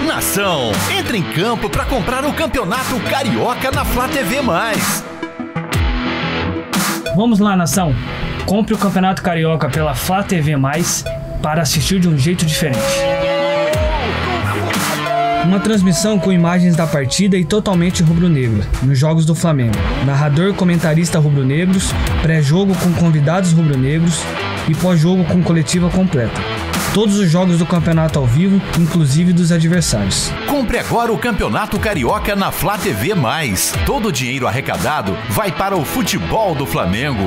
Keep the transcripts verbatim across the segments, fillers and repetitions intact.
Nação, entre em campo para comprar o Campeonato Carioca na Flá T V mais. Vamos lá, nação. Compre o Campeonato Carioca pela Flá T V mais para assistir de um jeito diferente. Uma transmissão com imagens da partida e totalmente rubro-negra, nos jogos do Flamengo. Narrador e comentarista rubro-negros, pré-jogo com convidados rubro-negros e pós-jogo com coletiva completa. Todos os jogos do campeonato ao vivo, inclusive dos adversários. Compre agora o Campeonato Carioca na Flá T V mais. Todo o dinheiro arrecadado vai para o futebol do Flamengo.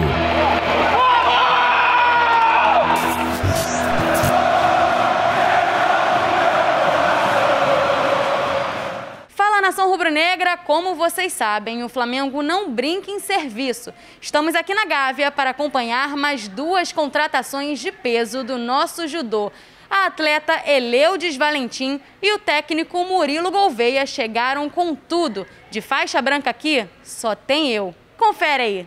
Nação rubro-negra, como vocês sabem, o Flamengo não brinca em serviço. Estamos aqui na Gávea para acompanhar mais duas contratações de peso do nosso judô. A atleta Eleudes Valentim e o técnico Murilo Gouveia chegaram com tudo. De faixa branca aqui, só tem eu. Confere aí.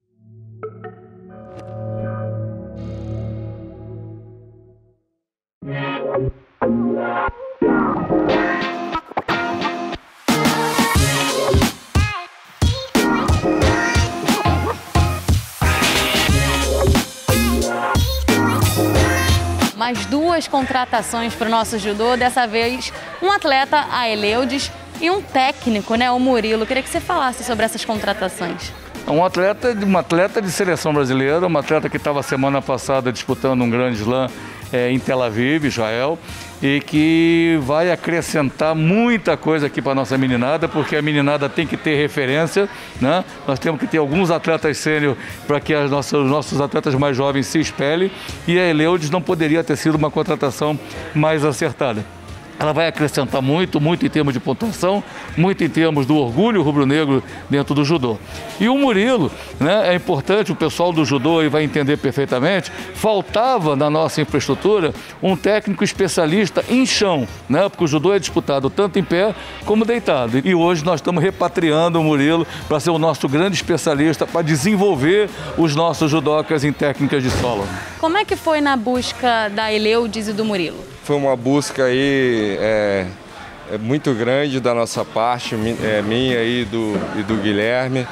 Mais duas contratações para o nosso judô, dessa vez um atleta, a Eleudes, e um técnico, né, o Murilo. Queria que você falasse sobre essas contratações. Um atleta, uma atleta de seleção brasileira, uma atleta que estava semana passada disputando um grande slam é, em Tel Aviv, Israel, e que vai acrescentar muita coisa aqui para a nossa meninada, porque a meninada tem que ter referência, né? Nós temos que ter alguns atletas sênior para que as nossas, os nossos atletas mais jovens se espelhem, e a Eleudes não poderia ter sido uma contratação mais acertada. Ela vai acrescentar muito, muito em termos de pontuação, muito em termos do orgulho rubro-negro dentro do judô. E o Murilo, né, é importante, o pessoal do judô aí vai entender perfeitamente, faltava na nossa infraestrutura um técnico especialista em chão, né, porque o judô é disputado tanto em pé como deitado. E hoje nós estamos repatriando o Murilo para ser o nosso grande especialista para desenvolver os nossos judocas em técnicas de solo. Como é que foi na busca da Eleudes e do Murilo? Foi uma busca aí é, é muito grande da nossa parte, é, minha e do, e do Guilherme.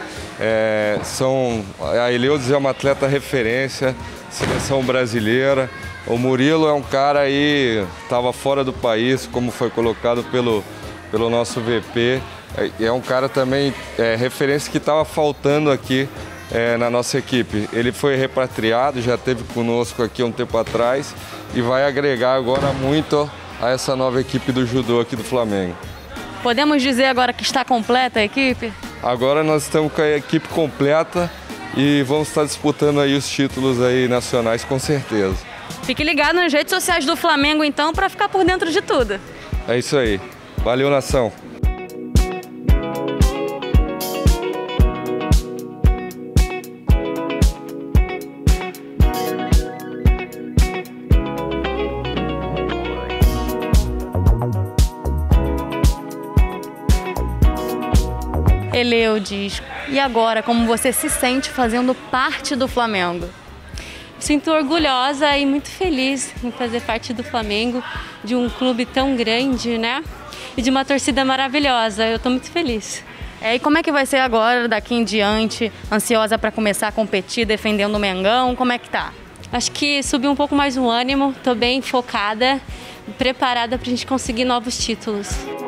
É, são, a Eleudes é uma atleta referência, seleção brasileira. O Murilo é um cara aí, estava fora do país, como foi colocado pelo, pelo nosso V P. É, é um cara também, é, referência que estava faltando aqui é, na nossa equipe. Ele foi repatriado, já esteve conosco aqui há um tempo atrás, e vai agregar agora muito a essa nova equipe do judô aqui do Flamengo. Podemos dizer agora que está completa a equipe? Agora nós estamos com a equipe completa e vamos estar disputando aí os títulos aí nacionais com certeza. Fique ligado nas redes sociais do Flamengo então para ficar por dentro de tudo. É isso aí. Valeu, nação! Eleudes, e agora, como você se sente fazendo parte do Flamengo? Sinto orgulhosa e muito feliz em fazer parte do Flamengo, de um clube tão grande, né? E de uma torcida maravilhosa. Eu estou muito feliz. É, e como é que vai ser agora, daqui em diante? Ansiosa para começar a competir, defendendo o Mengão? Como é que tá? Acho que subiu um pouco mais o ânimo, estou bem focada, preparada para a gente conseguir novos títulos.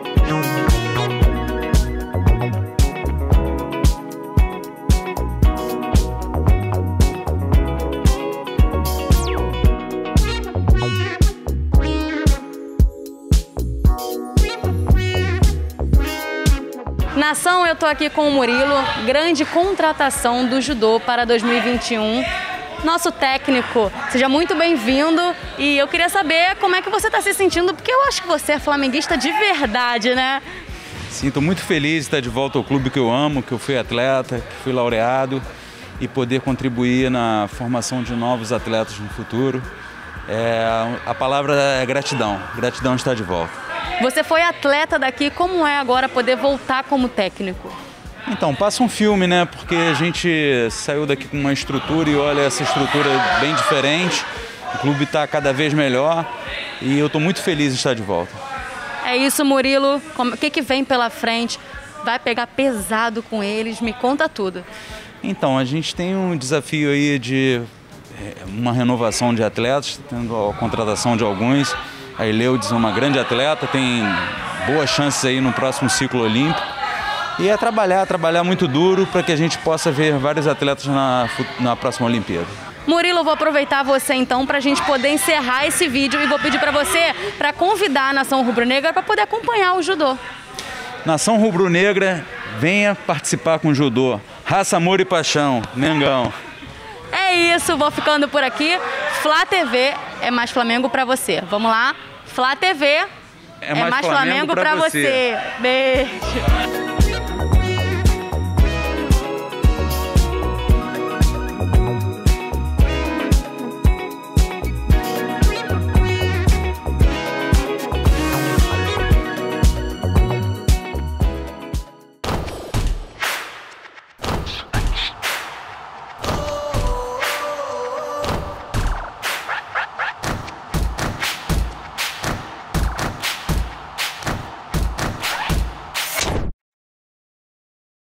Nação, eu tô aqui com o Murilo, grande contratação do judô para dois mil e vinte e um. Nosso técnico, seja muito bem-vindo e eu queria saber como é que você está se sentindo, porque eu acho que você é flamenguista de verdade, né? Sinto muito feliz de estar de volta ao clube que eu amo, que eu fui atleta, que fui laureado e poder contribuir na formação de novos atletas no futuro. É, a palavra é gratidão, gratidão está de volta. Você foi atleta daqui, como é agora poder voltar como técnico? Então, passa um filme, né? Porque a gente saiu daqui com uma estrutura e olha essa estrutura bem diferente. O clube está cada vez melhor e eu estou muito feliz de estar de volta. É isso, Murilo. O que, que vem pela frente? Vai pegar pesado com eles? Me conta tudo. Então, a gente tem um desafio aí de uma renovação de atletas, tendo a contratação de alguns. A Eleudes é uma grande atleta, tem boas chances aí no próximo ciclo olímpico. E é trabalhar, trabalhar muito duro para que a gente possa ver vários atletas na, na próxima Olimpíada. Murilo, eu vou aproveitar você então para a gente poder encerrar esse vídeo e vou pedir para você para convidar a Nação Rubro-Negra para poder acompanhar o judô. Nação Rubro-Negra, venha participar com o judô. Raça, amor e paixão. Mengão. É isso, vou ficando por aqui. Flá T V é mais Flamengo para você. Vamos lá, Flá T V é mais, é mais Flamengo, Flamengo para você. você. Beijo.